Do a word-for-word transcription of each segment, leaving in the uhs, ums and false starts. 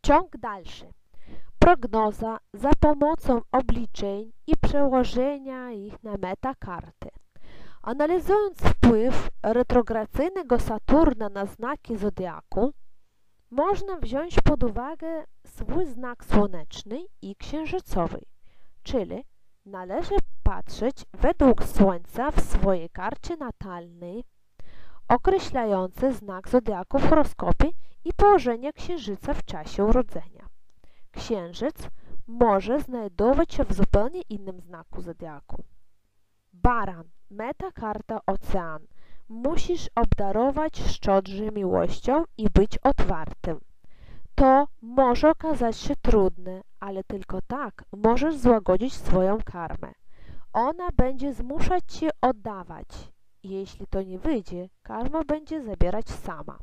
Ciąg dalszy. Prognoza za pomocą obliczeń i przełożenia ich na metakarty. Analizując wpływ retrogradacyjnego Saturna na znaki zodiaku, można wziąć pod uwagę swój znak słoneczny i księżycowy, czyli należy patrzeć według Słońca w swojej karcie natalnej, określającej znak zodiaku w horoskopie i położenie księżyca w czasie urodzenia. Księżyc może znajdować się w zupełnie innym znaku zodiaku. Baran, metakarta ocean. Musisz obdarować szczodrze miłością i być otwartym. To może okazać się trudne, ale tylko tak możesz złagodzić swoją karmę. Ona będzie zmuszać cię oddawać. Jeśli to nie wyjdzie, karma będzie zabierać sama.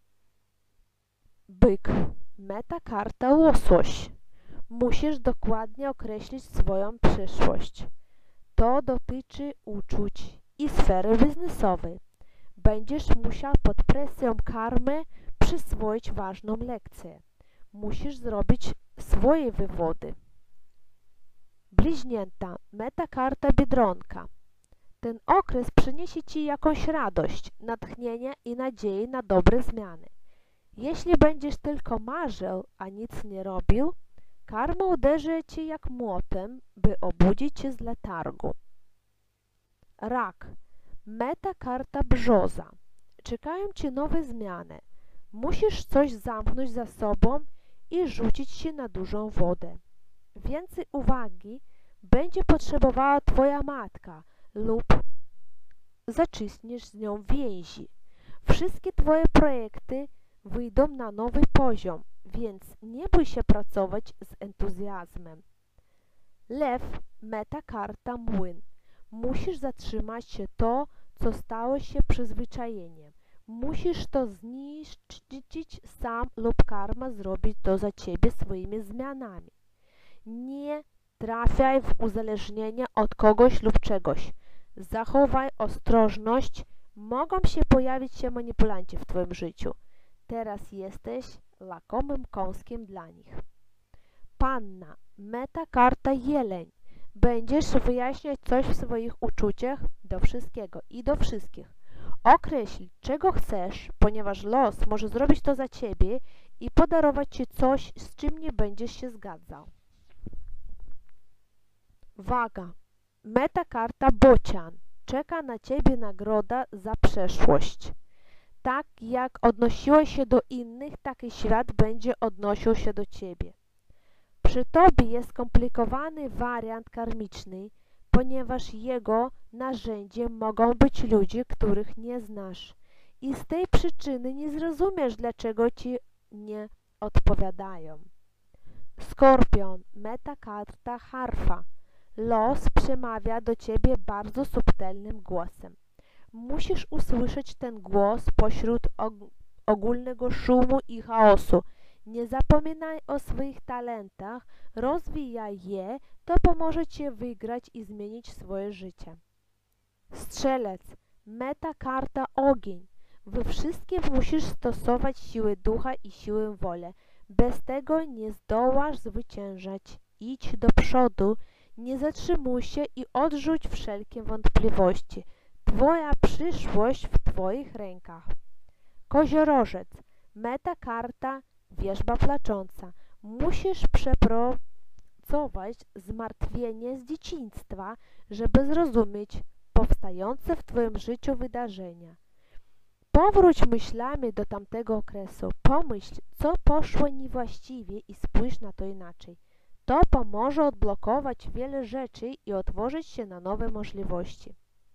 Byk, metakarta łosoś. Musisz dokładnie określić swoją przyszłość. To dotyczy uczuć i sfery biznesowej. Będziesz musiał pod presją karmy przyswoić ważną lekcję. Musisz zrobić swoje wywody. Bliźnięta, metakarta Biedronka. Ten okres przyniesie ci jakąś radość, natchnienie i nadzieję na dobre zmiany. Jeśli będziesz tylko marzył, a nic nie robił, karma uderzy cię jak młotem, by obudzić cię z letargu. Rak, metakarta Brzoza. Czekają cię nowe zmiany. Musisz coś zamknąć za sobą i rzucić się na dużą wodę. Więcej uwagi będzie potrzebowała twoja matka lub zacisniesz z nią więzi. Wszystkie twoje projekty wyjdą na nowy poziom, więc nie bój się pracować z entuzjazmem. Lew, metakarta Młyn. Musisz zatrzymać się to, co stało się przyzwyczajeniem. Musisz to zniszczyć sam lub karma zrobić to za ciebie swoimi zmianami. Nie trafiaj w uzależnienie od kogoś lub czegoś. Zachowaj ostrożność. Mogą się pojawić się manipulanci w twoim życiu. Teraz jesteś lakomym kąskiem dla nich. Panna, metakarta Jeleń. Będziesz wyjaśniać coś w swoich uczuciach do wszystkiego i do wszystkich. Określ, czego chcesz, ponieważ los może zrobić to za ciebie i podarować ci coś, z czym nie będziesz się zgadzał. Waga, metakarta Bocian. Czeka na ciebie nagroda za przeszłość. Tak jak odnosiłeś się do innych, tak i świat będzie odnosił się do ciebie. Przy tobie jest skomplikowany wariant karmiczny, ponieważ jego narzędziem mogą być ludzie, których nie znasz. I z tej przyczyny nie zrozumiesz, dlaczego ci nie odpowiadają. Skorpion, metakarta Harfa. Los przemawia do ciebie bardzo subtelnym głosem. Musisz usłyszeć ten głos pośród og ogólnego szumu i chaosu. Nie zapominaj o swoich talentach, rozwijaj je, to pomoże ci wygrać i zmienić swoje życie. Strzelec, metakarta Ogień. We wszystkim musisz stosować siłę ducha i siłę woli. Bez tego nie zdołasz zwyciężać. Idź do przodu, nie zatrzymuj się i odrzuć wszelkie wątpliwości. Twoja przyszłość w twoich rękach. Koziorożec, metakarta Wierzba Placząca. Musisz przepracować zmartwienie z dzieciństwa, żeby zrozumieć powstające w twoim życiu wydarzenia. Powróć myślami do tamtego okresu. Pomyśl, co poszło niewłaściwie i spójrz na to inaczej. To pomoże odblokować wiele rzeczy i otworzyć się na nowe możliwości.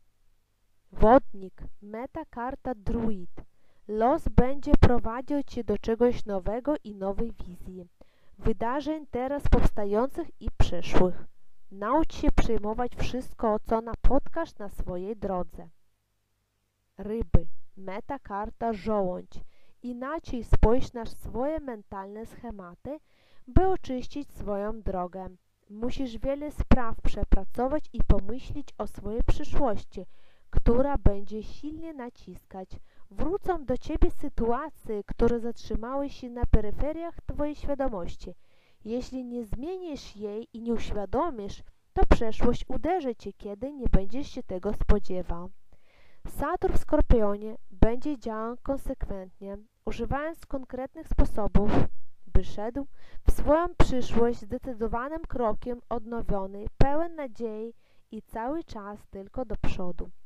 Wodnik, metakarta Druid. Los będzie prowadził cię do czegoś nowego i nowej wizji. Wydarzeń teraz powstających i przyszłych. Naucz się przyjmować wszystko, co napotkasz na swojej drodze. Ryby, metakarta Żołądź. Inaczej spójrz na swoje mentalne schematy, by oczyścić swoją drogę. Musisz wiele spraw przepracować i pomyśleć o swojej przyszłości, która będzie silnie naciskać. Wrócą do ciebie sytuacje, które zatrzymały się na peryferiach twojej świadomości. Jeśli nie zmienisz jej i nie uświadomisz, to przeszłość uderzy cię, kiedy nie będziesz się tego spodziewał. Saturn w Skorpionie będzie działał konsekwentnie, używając konkretnych sposobów, by szedł w swoją przyszłość zdecydowanym krokiem odnowiony, pełen nadziei i cały czas tylko do przodu.